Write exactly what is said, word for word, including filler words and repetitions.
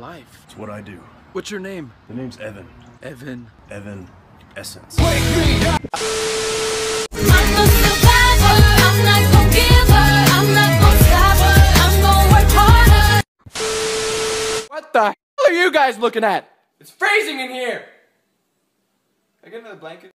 life. It's what I do. What's your name? The name's Evan. Evan. Evan Essence. I'm a survivor, I'm not gon' give her, I'm not gon' stop her, I'm gon' work harder. What the hell are you guys looking at? It's freezing in here! Can I get another blanket?